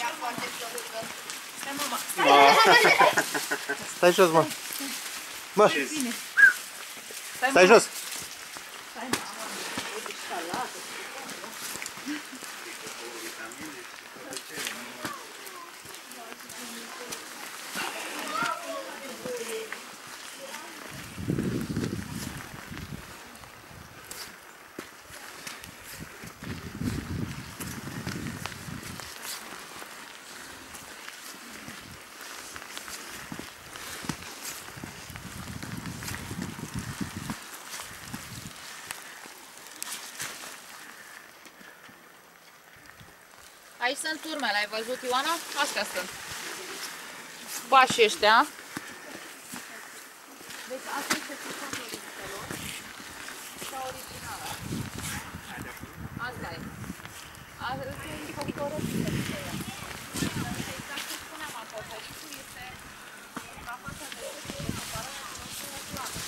Stai jos, mă. Mă. Stai jos. Aici sunt urmele, ai văzut, Ioana? Astea sunt. Pașii ăștia. Deci asta este făcutul originală. Cea originală. Asta e. Asta e făcutul originală. Exact ce spuneam acolo. Aici este ca fața de sus, separarea cu noțiunea plană.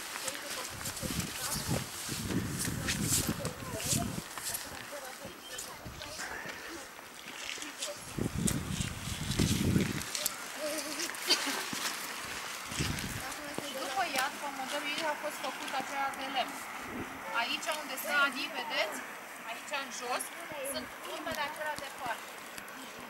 A fost făcut aceea de lemn. Aici unde stă Adi, vedeți? Aici în jos sunt urmele acelea de pași.